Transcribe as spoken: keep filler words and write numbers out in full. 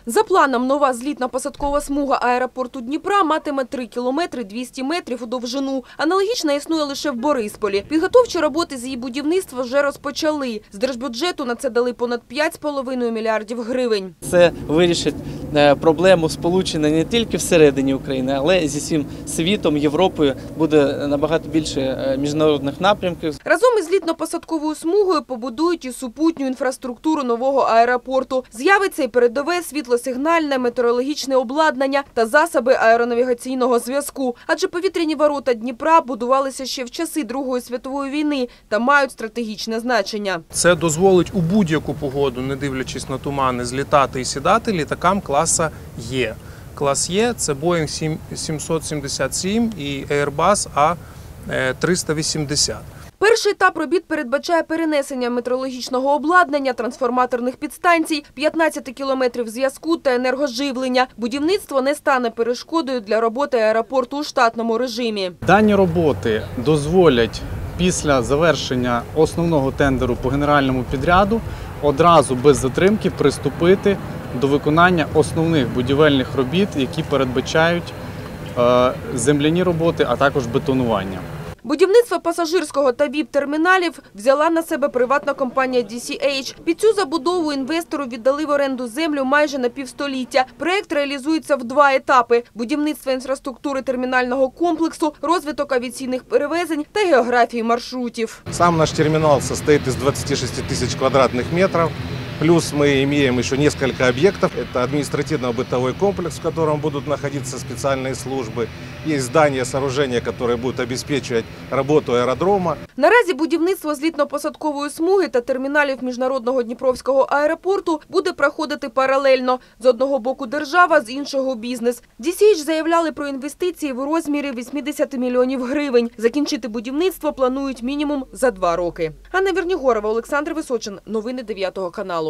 За планом, нова злітно-посадкова смуга аеропорту Дніпра матиме три кілометри двісті метрів у довжину. Аналогічна існує лише в Борисполі. Підготовчі роботи з її будівництва вже розпочали. З держбюджету на це дали понад п'ять з половиною мільярдів гривень. Це вирішить проблему сполучення не тільки всередині України, але й зі всім світом, Європою. Буде набагато більше міжнародних напрямків. Разом із злітно-посадковою смугою побудують і супутню інфраструктуру нового аеропорту. З'явиться і передове світлосигнальне, метеорологічне обладнання та засоби аеронавігаційного зв'язку. Адже повітряні ворота Дніпра будувалися ще в часи Другої світової війни та мають стратегічне значення. Це дозволить у будь-яку погоду, не дивлячись на тумани, злітати і сідати літакам класа Е. Клас Е – це Боїнг сімсот сімдесят сім і Airbus А триста вісімдесят. Перший етап робіт передбачає перенесення метеорологічного обладнання, трансформаторних підстанцій, п'ятнадцять кілометрів зв'язку та енергоживлення. Будівництво не стане перешкодою для роботи аеропорту у штатному режимі. Дані роботи дозволять після завершення основного тендеру по генеральному підряду одразу без затримки приступити до виконання основних будівельних робіт, які передбачають е, земляні роботи, а також бетонування. Будівництво пасажирського та віп-терміналів взяла на себе приватна компанія Ді Сі Ейч. Під цю забудову інвестору віддали в оренду землю майже на півстоліття. Проєкт реалізується в два етапи – будівництво інфраструктури термінального комплексу, розвиток авіаційних перевезень та географії маршрутів. Сам наш терминал состоит из двадцати шести тысяч квадратных метров. Плюс мы имеем еще несколько объектов. Это административно-бытовой комплекс, в котором будут находиться специальные службы. Есть здания, сооружения, которые будут обеспечивать работу аэродрома. Наразі будівництво злітно-посадкової смуги та терміналів міжнародного Дніпровського аеропорту буде проходити паралельно. З одного боку держава, з іншого бізнес. Ді Сі Ейч заявляли про інвестиції в розмірі вісімдесят мільйонів гривень. Закінчити будівництво планують мінімум за два роки. Анна Вернігорова, Олександр Височин. Новини дев'ятого каналу.